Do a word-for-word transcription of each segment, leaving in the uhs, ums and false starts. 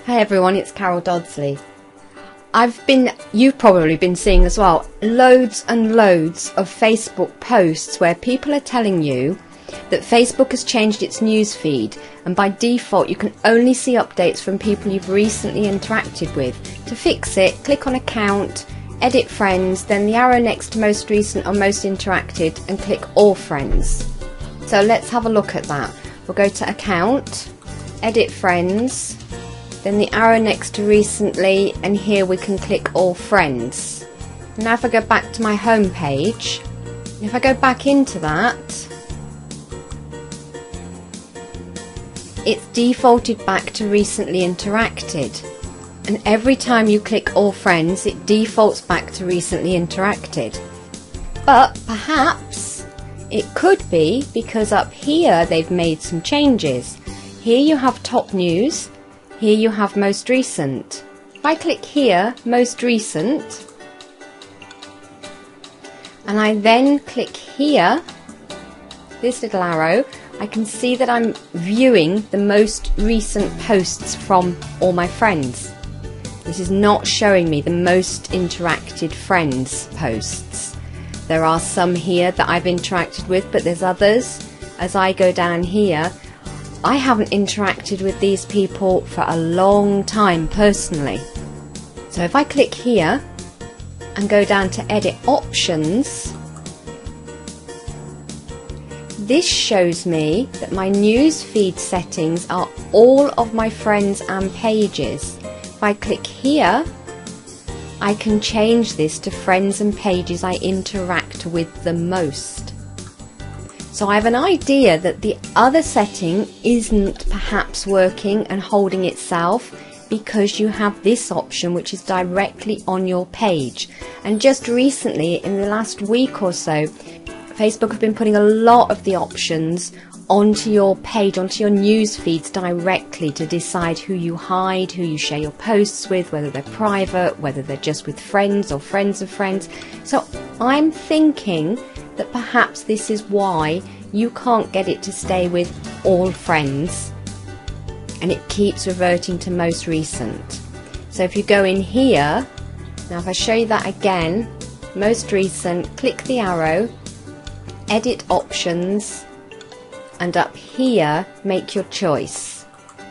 Hey everyone, it's Carol Dodsley. I've been, you've probably been seeing as well, loads and loads of Facebook posts where people are telling you that Facebook has changed its newsfeed, and by default you can only see updates from people you've recently interacted with. To fix it, click on Account, Edit Friends, then the arrow next to Most Recent or Most Interacted and click All Friends. So let's have a look at that. We'll go to Account, Edit Friends, then the arrow next to Recently, and here we can click All Friends. Now if I go back to my home page, if I go back into that, it's defaulted back to Recently Interacted, and every time you click All Friends it defaults back to Recently Interacted. But perhaps it could be because up here they've made some changes. Here you have Top News, here you have Most Recent. If I click here, Most Recent, and I then click here, this little arrow, I can see that I'm viewing the most recent posts from all my friends. This is not showing me the most interacted friends posts. There are some here that I've interacted with, but there's others. As I go down here, I haven't interacted with these people for a long time personally. So if I click here and go down to Edit Options, this shows me that my newsfeed settings are all of my friends and pages. If I click here, I can change this to friends and pages I interact with the most. So I have an idea that the other setting isn't perhaps working and holding itself because you have this option which is directly on your page. And just recently, in the last week or so, Facebook have been putting a lot of the options onto your page, onto your news feeds directly to decide who you hide, who you share your posts with, whether they're private, whether they're just with friends or friends of friends. So I'm thinking that perhaps this is why you can't get it to stay with all friends and it keeps reverting to most recent. So if you go in here, now if I show you that again, most recent, click the arrow, edit options, and up here make your choice.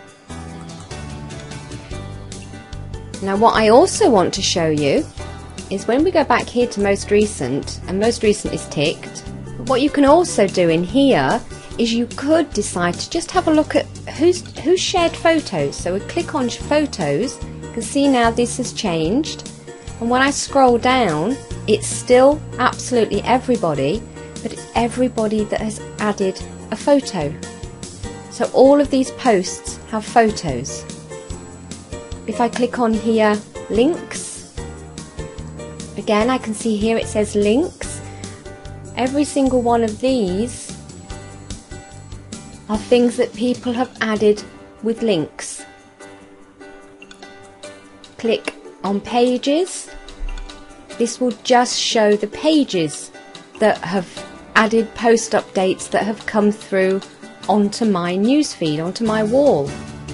Now what I also want to show you is when we go back here to most recent, and most recent is ticked, what you can also do in here is you could decide to just have a look at who's who shared photos. So we click on photos, you can see now this has changed, and when I scroll down it's still absolutely everybody, but it's everybody that has added a photo. So all of these posts have photos. If I click on here, links, again I can see here it says links. Every single one of these are things that people have added with links. Click on pages. This will just show the pages that have added post updates that have come through onto my newsfeed, onto my wall.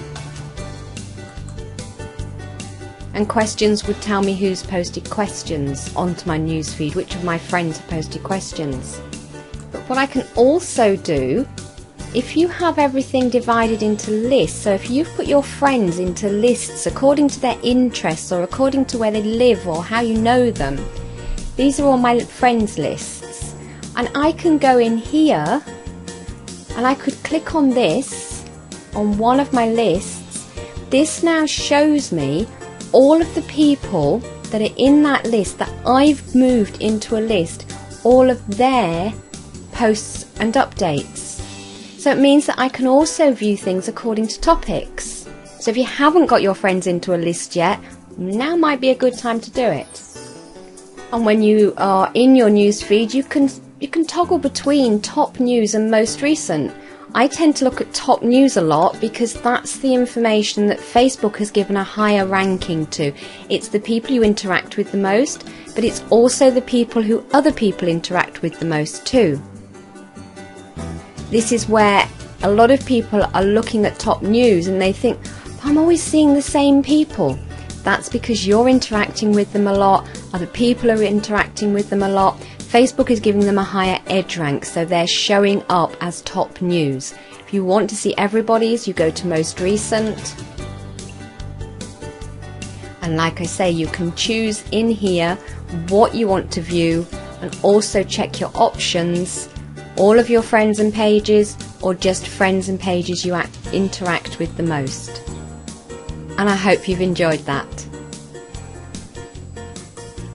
And questions would tell me who's posted questions onto my newsfeed, which of my friends have posted questions. But what I can also do, if you have everything divided into lists, so if you've put your friends into lists according to their interests or according to where they live or how you know them, these are all my friends lists. And I can go in here and I could click on this, on one of my lists. This now shows me all of the people that are in that list that I've moved into a list, all of their posts and updates. So it means that I can also view things according to topics. So if you haven't got your friends into a list yet, now might be a good time to do it. And when you are in your news feed, you can you can toggle between top news and most recent. I tend to look at top news a lot because that's the information that Facebook has given a higher ranking to. It's the people you interact with the most, but it's also the people who other people interact with the most too. This is where a lot of people are looking at top news and they think, I'm always seeing the same people. That's because you're interacting with them a lot, other people are interacting with them a lot. Facebook is giving them a higher edge rank, so they're showing up as top news. If you want to see everybody's, you go to most recent. And like I say, you can choose in here what you want to view, and also check your options, all of your friends and pages, or just friends and pages you act, interact with the most. And I hope you've enjoyed that.